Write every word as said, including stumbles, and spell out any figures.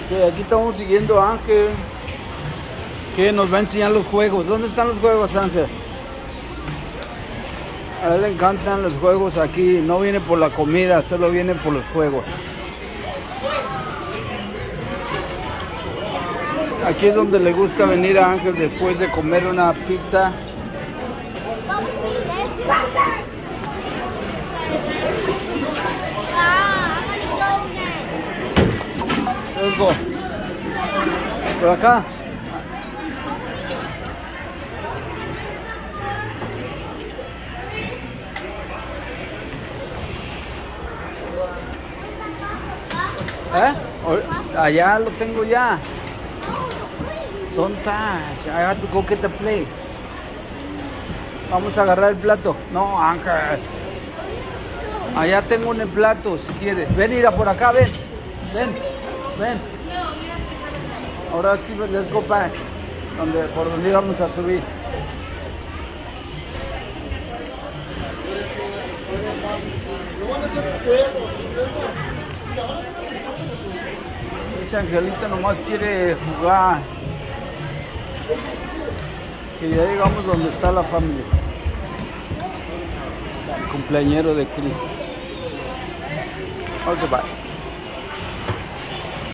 Okay, aquí estamos siguiendo a Ángel, que nos va a enseñar los juegos. ¿Dónde están los juegos, Ángel? A él le encantan los juegos aquí. No viene por la comida, solo viene por los juegos. Aquí es donde le gusta venir a Ángel después de comer una pizza. Let's go. Por acá. ¿Eh? Allá lo tengo ya. Don't touch. I have to go get the plate. Vamos a agarrar el plato. No, Ángel. Allá tengo un plato si quieres. Ven, ira por acá, ven. Ven, ven. Ahora sí, let's go back. Donde, por donde íbamos a subir. Ese Angelito nomás quiere jugar. Que ya llegamos donde está la familia. El cumpleañero de Cris. Ok, bye.